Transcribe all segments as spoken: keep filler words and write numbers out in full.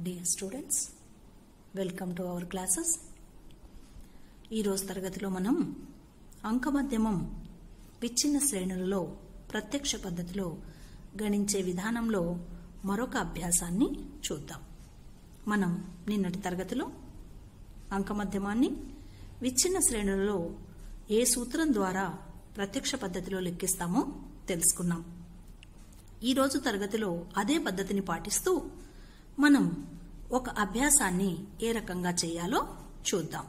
Dear students, welcome to our classes. ఈ రోజు తరగతిలో మనం అంకమధ్యమం విచ్ఛిన్న శ్రేణులలో ప్రత్యక్ష పద్ధతిలో గణించే విధానంలో మరొక అభ్యాసాన్ని చూద్దాం. మనం నిన్నటి తరగతిలో అంకమధ్యమాన్ని విచ్ఛిన్న శ్రేణులలో ఏ సూత్రం ద్వారా ప్రత్యక్ష పద్ధతిలో లెక్కిస్తామో తెలుసుకున్నాం. ఈ రోజు తరగతిలో అదే పద్ధతిని పాటిస్తూ మనం ఒక అభ్యాసాన్ని ఏ రకంగా చేయాలో చూద్దాం.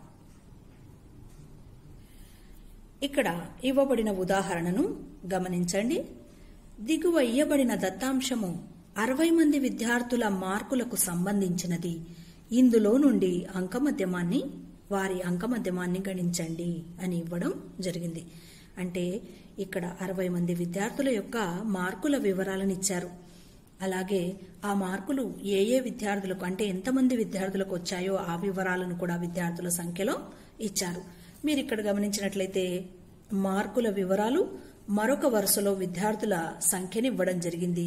ఇక్కడ ఇవ్వబడిన ఉదాహరణను గమనించండి. దిగువ ఇయ్యబడిన దత్తాంశము అరవై మంది విద్యార్థుల మార్కులకు సంబంధించినది. ఇందులో నుండి అంకమధ్యమాన్ని వారి అంకమధ్యమాన్ని గణించండి అని ఇవ్వడం జరిగింది. అంటే ఇక్కడ అరవై మంది విద్యార్థుల యొక్క మార్కుల వివరాలను ఇచ్చారు. అలాగే ఆ మార్కులు ఏ ఏ విద్యార్థులకు అంటే ఎంతమంది విద్యార్థులకు వచ్చాయో ఆ వివరాలను కూడా విద్యార్థుల సంఖ్యలో ఇచ్చారు. మీరు ఇక్కడ గమనించినట్లయితే మార్కుల వివరాలు మరొక వరుసలో విద్యార్థుల సంఖ్యని ఇవ్వడం జరిగింది.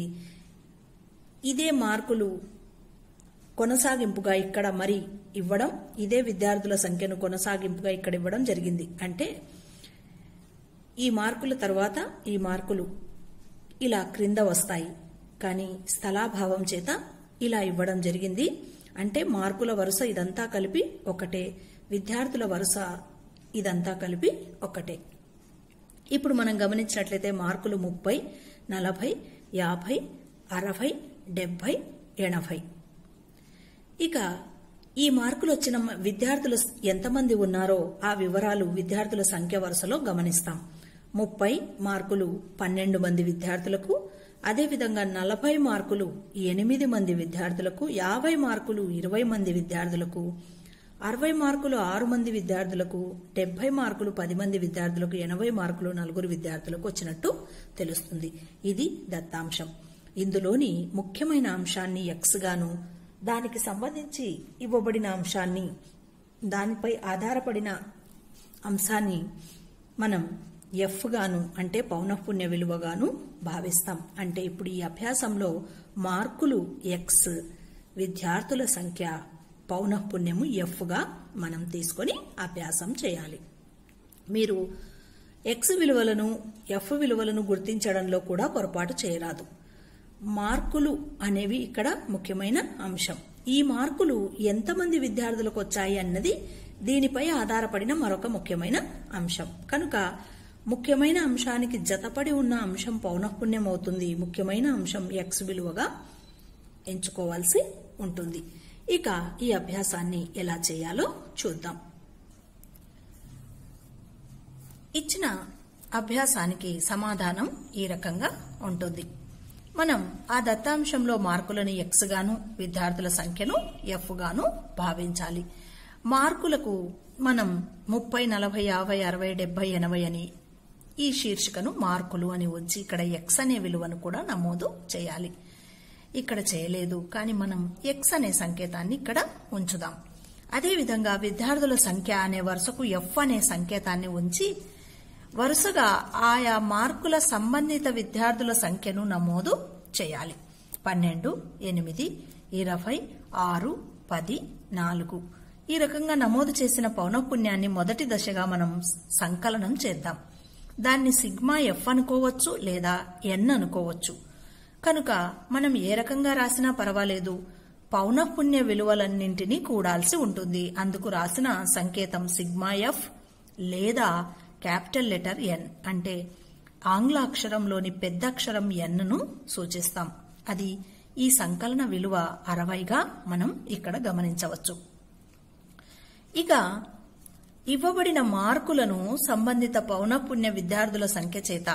ఇదే మార్కులు కొనసాగింపుగా ఇక్కడ మరి ఇవ్వడం, ఇదే విద్యార్థుల సంఖ్యను కొనసాగింపుగా ఇక్కడ ఇవ్వడం జరిగింది. అంటే ఈ మార్కుల తర్వాత ఈ మార్కులు ఇలా క్రింద వస్తాయి, కానీ స్థలాభావం చేత ఇలా ఇవ్వడం జరిగింది. అంటే మార్కుల వరుస ఇదంతా కలిపి ఒకటే, విద్యార్థుల వరుస ఇదంతా కలిపి ఒకటే. ఇప్పుడు మనం గమనించినట్లయితే మార్కులు ముప్పై, నలభై, యాభై, అరవై, డెబ్బై, ఎనభై. ఇక ఈ మార్కులు వచ్చిన విద్యార్థులు ఎంతమంది ఉన్నారో ఆ వివరాలు విద్యార్థుల సంఖ్య వరుసలో గమనిస్తాం. ముప్పై మార్కులు పన్నెండు మంది విద్యార్థులకు, అదేవిధంగా నలభై మార్కులు ఎనిమిది మంది విద్యార్థులకు, యాభై మార్కులు ఇరవై మంది విద్యార్థులకు, అరవై మార్కులు ఆరు మంది విద్యార్థులకు, డెబ్బై మార్కులు పది మంది విద్యార్థులకు, ఎనభై మార్కులు నలుగురు విద్యార్థులకు వచ్చినట్టు తెలుస్తుంది. ఇది దత్తాంశం. ఇందులోని ముఖ్యమైన అంశాన్ని ఎక్స్ గాను, దానికి సంబంధించి ఇవ్వబడిన అంశాన్ని, దానిపై ఆధారపడిన అంశాన్ని మనం ఎఫ్ గాను అంటే పౌనఃపున్య విలువగాను భావిస్తాం. అంటే ఇప్పుడు ఈ అభ్యాసంలో మార్కులు ఎక్స్, విద్యార్థుల సంఖ్య పౌనఃపున్యము ఎఫ్ గా మనం తీసుకొని అభ్యాసం చేయాలి. మీరు ఎక్స్ విలువలను ఎఫ్ విలువలను గుర్తించడంలో కూడా పొరపాటు చేయరాదు. మార్కులు అనేవి ఇక్కడ ముఖ్యమైన అంశం. ఈ మార్కులు ఎంతమంది విద్యార్థులకు వచ్చాయి అన్నది దీనిపై ఆధారపడిన మరొక ముఖ్యమైన అంశం. కనుక ముఖ్యమైన అంశానికి జతపడి ఉన్న అంశం పౌనఃపున్యం అవుతుంది. ముఖ్యమైన అంశం ఎక్స్ విలువగా ఎంచుకోవాల్సి ఉంటుంది. ఇక ఈ అభ్యాసాన్ని ఎలా చేయాలో చూద్దాం. ఇచ్చిన అభ్యాసానికి సమాధానం ఈ రకంగా ఉంటుంది. మనం ఆ దత్తాంశంలో మార్కులను ఎక్స్ గాను, విద్యార్థుల సంఖ్యను ఎఫ్ గాను భావించాలి. మార్కులకు మనం ముప్పై, నలభై, యాభై, అరవై, డెబ్బై, ఎనభై అని ఈ శీర్షికను మార్కులు అని ఉంచి ఇక్కడ ఎక్స్ అనే విలువను కూడా నమోదు చేయాలి. ఇక్కడ చేయలేదు, కానీ మనం ఎక్స్ అనే సంకేతాన్ని ఇక్కడ ఉంచుదాం. అదేవిధంగా విద్యార్థుల సంఖ్య అనే వరుసకు ఎఫ్ అనే సంకేతాన్ని ఉంచి వరుసగా ఆయా మార్కుల సంబంధిత విద్యార్థుల సంఖ్యను నమోదు చేయాలి. పన్నెండు, ఎనిమిది, ఇరవై, ఆరు, పది, నాలుగు. ఈ రకంగా నమోదు చేసిన పౌనఃపున్యాన్ని మొదటి దశగా మనం సంకలనం చేద్దాం. దాన్ని సిగ్మా ఎఫ్ అనుకోవచ్చు లేదా ఎన్ అనుకోవచ్చు. కనుక మనం ఏ రకంగా రాసినా పర్వాలేదు, పౌనఃపున్య విలువలన్నింటినీ కూడాల్సి ఉంటుంది. అందుకు రాసిన సంకేతం సిగ్మా ఎఫ్ లేదా క్యాపిటల్ లెటర్ ఎన్ అంటే ఆంగ్ల అక్షరంలోని పెద్ద అక్షరం ఎన్ ను సూచిస్తాం. అది ఈ సంకలన విలువ అరవైగా మనం ఇక్కడ గమనించవచ్చు. ఇక ఇవ్వబడిన మార్కులను సంబంధిత పౌనఃపున్య విద్యార్థుల సంఖ్య చేత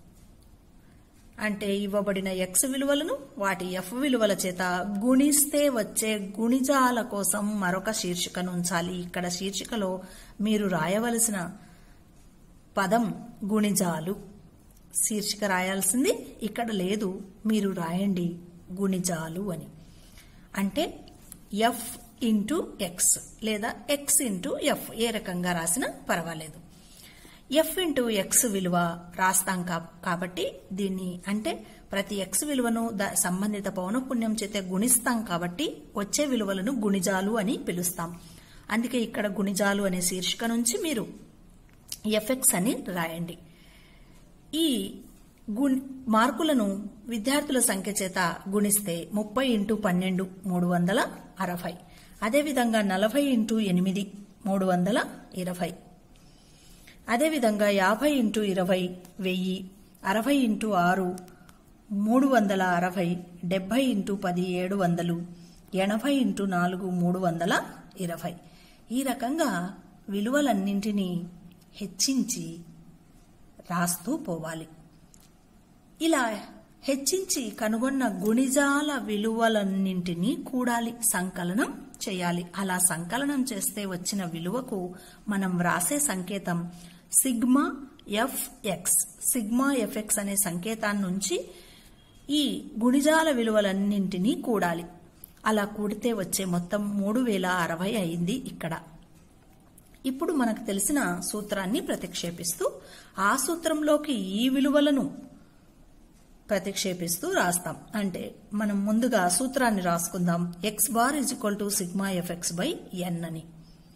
అంటే ఇవ్వబడిన ఎక్స్ విలువలను వాటి ఎఫ్ విలువల చేత గుణిస్తే వచ్చే గుణిజాల కోసం మరొక శీర్షికను ఉంచాలి. ఇక్కడ శీర్షికలో మీరు రాయవలసిన పదం గుణిజాలు. శీర్షిక రాయాల్సింది ఇక్కడ లేదు, మీరు రాయండి గుణిజాలు అని. అంటే ఎఫ్ ఇంటూ ఎక్స్ లేదా ఎక్స్ ఇంటూ ఎఫ్ ఏ రకంగా రాసినా పర్వాలేదు. ఎఫ్ ఇంటూ ఎక్స్ విలువ రాస్తాం కాబట్టి దీన్ని అంటే ప్రతి ఎక్స్ విలువను సంబంధిత పౌనఃపున్యం చేత గుణిస్తాం కాబట్టి వచ్చే విలువలను గుణిజాలు అని పిలుస్తాం. అందుకే ఇక్కడ గుణిజాలు అనే శీర్షిక నుంచి మీరు ఎఫ్ఎక్స్ అని రాయండి. ఈ మార్కులను విద్యార్థుల సంఖ్య చేత గుణిస్తే ముప్పై ఇంటూ పన్నెండు మూడు వందల అరవై, అదేవిధంగా నలభై ఇంటూ ఎనిమిది మూడు వందల ఇరవై, అదేవిధంగా యాభై ఇంటూ ఇరవై వెయ్యి, అరవై ఇంటూ ఆరు మూడు వందల అరవై, డెబ్బై ఇంటూ పది ఏడు వందలు, ఎనభై ఇంటూ నాలుగు మూడు వందల ఇరవై. ఈ రకంగా విలువలన్నింటినీ హెచ్చించి రాస్తూ పోవాలి. ఇలా హెచ్చించి కనుగొన్న గుణిజాల విలువలన్నింటినీ కూడాలి, సంకలనం చేయాలి. అలా సంకలనం చేస్తే వచ్చిన విలువకు మనం వ్రాసే సంకేతం సిగ్మా ఎఫ్ఎక్స్. సిగ్మా ఎఫ్ఎక్స్ అనే సంకేతాన్ని నుంచి ఈ గుణిజాల విలువలన్నింటినీ కూడాలి. అలా కూడితే వచ్చే మొత్తం మూడు వేల అరవై అయింది ఇక్కడ. ఇప్పుడు మనకు తెలిసిన సూత్రాన్ని ప్రతిక్షేపిస్తూ ఆ సూత్రంలోకి ఈ విలువలను ప్రతిక్షేపిస్తూ రాస్తాం. అంటే మనం ముందుగా సూత్రాన్ని రాసుకుందాం. X bar is equal to sigma FX by N అని.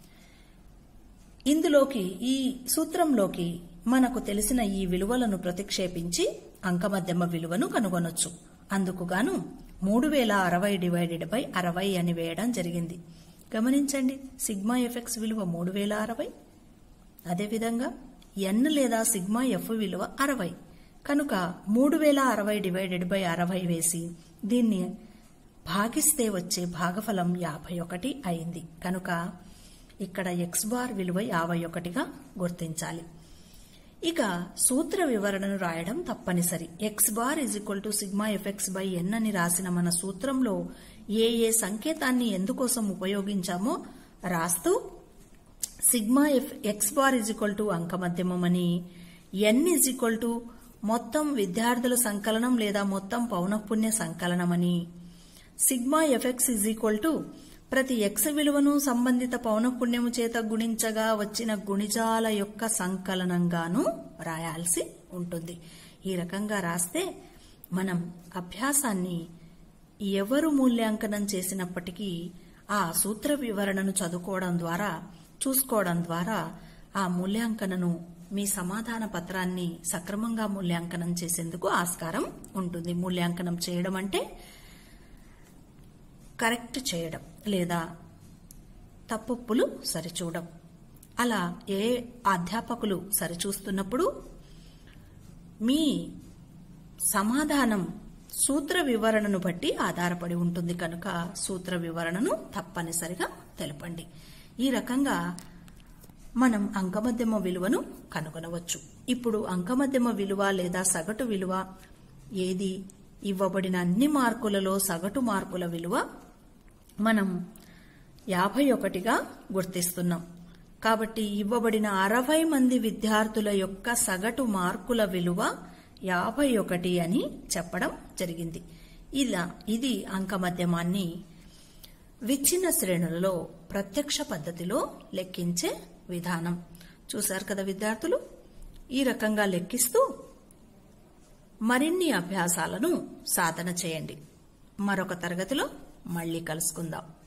ఇందులోకి ఈ సూత్రంలోకి మనకు తెలిసిన ఈ విలువలను ప్రతిక్షేపించి అంకమధ్యమ విలువను కనుగొనొచ్చు. అందుకుగాను మూడు వేల అరవై డివైడెడ్ బై అరవై అని వేయడం జరిగింది. గమనించండి, సిగ్మా ఎఫ్ఎక్స్ విలువ మూడు వేల అరవై, అదేవిధంగా ఎన్ లేదా సిగ్మా ఎఫ్ విలువ అరవై. కనుక మూడు వేల అరవై డివైడెడ్ బై అరవై వేసి దీన్ని భాగిస్తే వచ్చే భాగఫలం యాభై ఒకటి అయింది. కనుక ఇక్కడ ఎక్స్ బార్ విలువ యాభై ఒకటిగా గుర్తించాలి. ఇక సూత్ర వివరణను రాయడం తప్పనిసరి. X bar is equal to sigma FX by N అని రాసిన మన సూత్రంలో ఏ ఏ సంకేతాన్ని ఎందుకోసం ఉపయోగించామో రాస్తూ sigma F X bar is equal to అంకమధ్యమం అని, ఎన్ ఇజ్ ఈక్వల్ టు మొత్తం విద్యార్థుల సంకలనం లేదా మొత్తం పౌనఃపున్య సంకలనం అని, sigma FX is equal to ప్రతి ఎక్స్ విలువను సంబంధిత పౌనఃపున్యము చేత గుణించగా వచ్చిన గుణిజాల యొక్క సంకలనంగాను రాయాల్సి ఉంటుంది. ఈ రకంగా రాస్తే మనం అభ్యాసాన్ని ఎవరు మూల్యాంకనం చేసినప్పటికీ ఆ సూత్ర వివరణను చదువుకోవడం ద్వారా చూసుకోవడం ద్వారా ఆ మూల్యాంకనను మీ సమాధాన పత్రాన్ని సక్రమంగా మూల్యాంకనం చేసేందుకు ఆస్కారం ఉంటుంది. మూల్యాంకనం చేయడం అంటే కరెక్ట్ చేయడం లేదా తప్పులు సరిచూడడం. అలా ఏ అధ్యాపకులు సరిచూస్తున్నప్పుడు మీ సమాధానం సూత్ర వివరణను బట్టి ఆధారపడి ఉంటుంది. కనుక సూత్ర వివరణను తప్పనిసరిగా తెలపండి. ఈ రకంగా మనం అంకమధ్యమ విలువను కనుగొనవచ్చు. ఇప్పుడు అంకమధ్యమ విలువ లేదా సగటు విలువ ఏది? ఇవ్వబడిన అన్ని మార్కులలో సగటు మార్కుల విలువ మనం యాభై ఒకటిగా గుర్తిస్తున్నాం. కాబట్టి ఇవ్వబడిన అరవై మంది విద్యార్థుల యొక్క సగటు మార్కుల విలువ యాభై ఒకటి అని చెప్పడం జరిగింది. ఇలా ఇది అంకమధ్యమాన్ని విచ్ఛిన్న శ్రేణులలో ప్రత్యక్ష పద్ధతిలో లెక్కించే విధానం. చూశారు కదా విద్యార్థులు? ఈ రకంగా లెక్కిస్తూ మరిన్ని అభ్యాసాలను సాధన చేయండి. మరొక తరగతిలో మళ్ళీ కలుసుకుందాం.